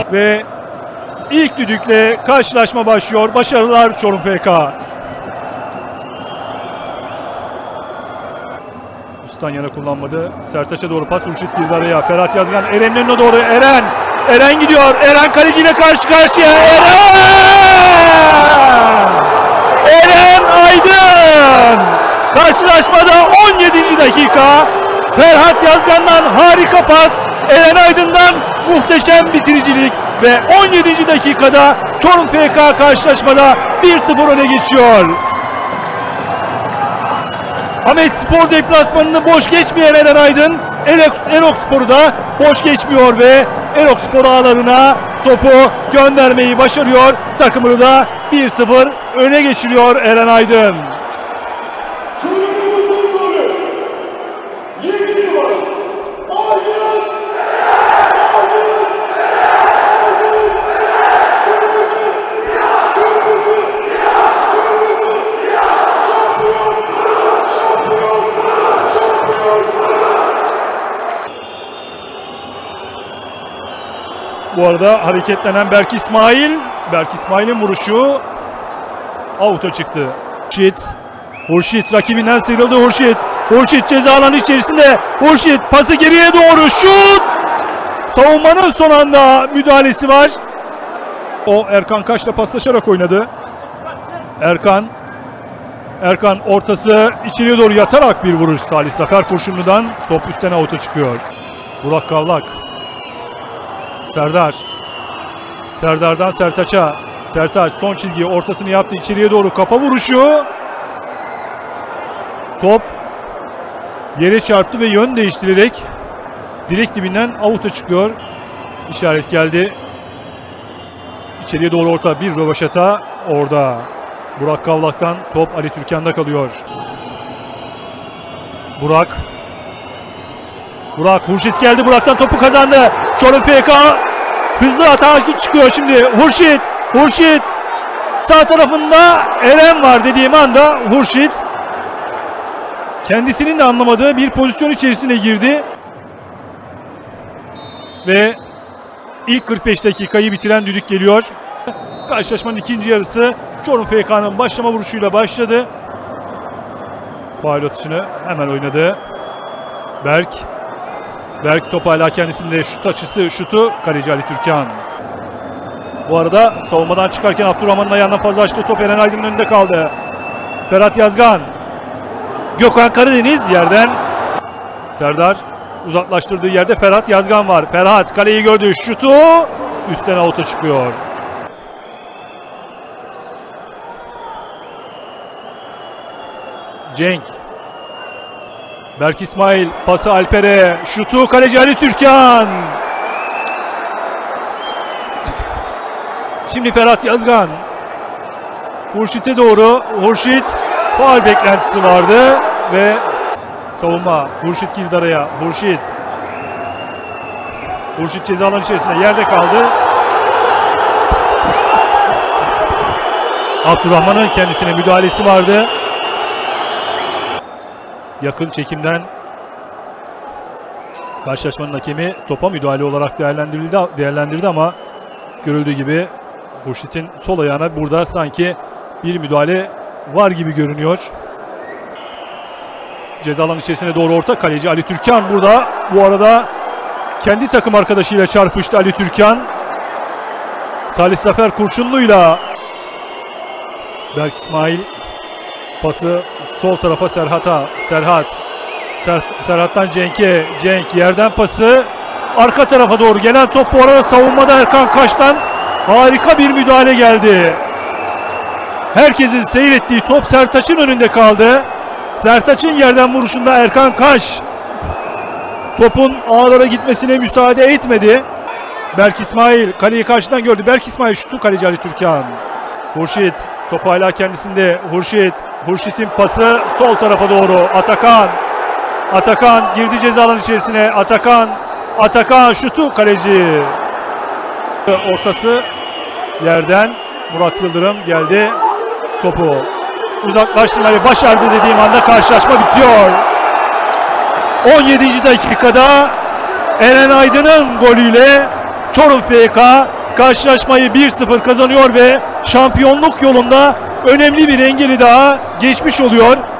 Ve ilk düdükle karşılaşma başlıyor. Başarılar Çorum FK. Üstten yana kullanmadı. Sertaç'a doğru pas. Hurşit girdi araya. Ferhat Yazgan Eren'in önüne doğru. Eren gidiyor. Eren kaleciyle karşı karşıya. Eren Aydın. Karşılaşmada 17. dakika. Ferhat Yazgan'dan harika pas. Eren Aydın'dan muhteşem bitiricilik. Ve 17. dakikada Çorum FK karşılaşmada 1-0 öne geçiyor. Ahmetspor deplasmanını boş geçmeyen Eren Aydın, Erokspor'u da boş geçmiyor ve Erokspor ağlarına topu göndermeyi başarıyor. Takımını da 1-0 öne geçiriyor Eren Aydın. Çorum'umuzun golü. Yeni var. Aydın. Bu arada hareketlenen Berk İsmail'in vuruşu out'a çıktı. Hurşit rakibinden sıyrıldı. Hurşit ceza alanı içerisinde. Hurşit pası geriye doğru, şut! Savunmanın son anda müdahalesi var. O Erkan Kaş'la paslaşarak oynadı. Erkan ortası içeriye doğru yatarak bir vuruş. Salih Zafer kurşunludan top üstten out'a çıkıyor. Burak Kavlak. Serdar'dan Sertaç'a. Sertaç son çizgiyi ortasını yaptı. İçeriye doğru kafa vuruşu. Top yere çarptı ve yön değiştirerek direkt dibinden out'a çıkıyor. İşaret geldi. İçeriye doğru orta bir rövaşata orada. Burak Kavlak'tan top Ali Türkan'da kalıyor. Burak Hurşit geldi. Burak'tan topu kazandı. Çorum FK hızlı atağa çıkıyor şimdi. Hurşit sağ tarafında Eren var dediğim anda Hurşit kendisinin de anlamadığı bir pozisyon içerisine girdi. Ve ilk 45 dakikayı bitiren düdük geliyor. Karşılaşmanın ikinci yarısı Çorum FK'nın başlama vuruşuyla başladı. Faul atışını hemen oynadı. Berk top hala kendisinde, şutu kaleci Ali Türkan. Bu arada savunmadan çıkarken Abdurrahman'ın ayağından fazla açtı. Top Eren Aydın'ın önünde kaldı. Ferhat Yazgan. Gökhan Karadeniz yerden. Serdar uzaklaştırdığı yerde Ferhat Yazgan var. Ferhat kaleyi gördü. Şutu üstten out'a çıkıyor. Cenk. Berk İsmail pası Alper'e. Şutu kaleci Ali Türkan. Şimdi Ferhat Yazgan. Hurşit'e doğru. Hurşit faul beklentisi vardı ve savunma. Hurşit girdi araya. Hurşit ceza alanı içerisinde yerde kaldı. Abdurrahman'ın kendisine müdahalesi vardı. Yakın çekimden karşılaşmanın hakemi topa müdahale olarak değerlendirdi ama görüldüğü gibi Hurşit'in sol ayağına burada sanki bir müdahale var gibi görünüyor. Ceza alanı içerisine doğru orta, kaleci Ali Türkan burada. Bu arada kendi takım arkadaşıyla çarpıştı Ali Türkan. Salih Zafer kurşunluyla Berk İsmail pası sol tarafa Serhat'a. Serhat'tan Cenk'e. Cenk yerden pası arka tarafa doğru gelen top, bu arada savunmada Erkan Kaş'tan harika bir müdahale geldi. Herkesin seyrettiği top Sertaç'ın önünde kaldı. Sertaç'ın yerden vuruşunda Erkan Kaş topun ağlara gitmesine müsaade etmedi. Berk İsmail kaleyi karşıdan gördü. Berk İsmail şutu kaleci Ali Türkan. Hurşit topu hala kendisinde. Hurşit'in pası sol tarafa doğru. Atakan girdi ceza alanı içerisine. Atakan şutu kaleci. Ortası yerden Murat Yıldırım geldi. Topu uzaklaştırmayı başardı dediğim anda karşılaşma bitiyor. 17. dakikada Eren Aydın'ın golüyle Çorum FK karşılaşmayı 1-0 kazanıyor ve şampiyonluk yolunda önemli bir engeli daha geçmiş oluyor.